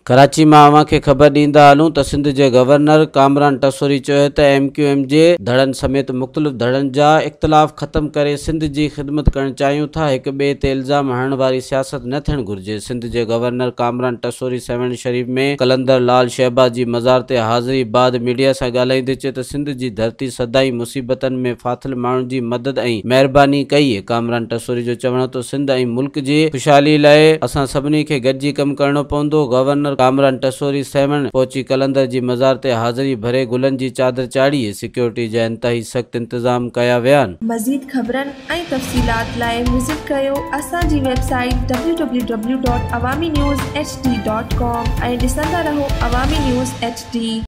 कराची में अवां खे ख़बर ॾींदा हलूं त सिंध जे गवर्नर कामरान टसोरी चयो त MQM जे धड़नि समेत मुख़्तलिफ़ धड़नि जा इख़्तिलाफ़ ख़त्म करे सिंध जी ख़िदमत करणु चाहियूं था। हिक ॿिए ते इल्ज़ाम हणण वारी सियासत न थियणु घुरिजे। सिंध जे गवर्नर कामरान टसोरी सेवन शरीफ में कलंदर लाल शहबाज जी मज़ार ते हाज़िरी बाद मीडिया सां ॻाल्हाईंदे चयो त सिंध जी धरती सदाई मुसीबतनि में फाथल माण्हुनि जी मदद ऐं महिरबानी कई। कामरान टसोरी जो चवण तो सिंध ऐं मुल्क जी खुशहाली लाइ असां सभिनी खे गॾिजी कमु करणो पवंदो। गवर्नर कामरान टसोरी सेवन पहुची कलंदर जी मज़ार ते हाज़िरी भरे गुलनि जी चादर चाढ़ी। सिक्योरिटी जा इंतहाई सख़्त इंतजाम कया विया आहिनि। मज़ीद ख़बरनि ऐं तफ़सीलात लाइ विज़िट कयो असांजी वेबसाइट www.awamiNewsHD.com ऐं ॾिसंदा रहो अवामी न्यूज़ HD।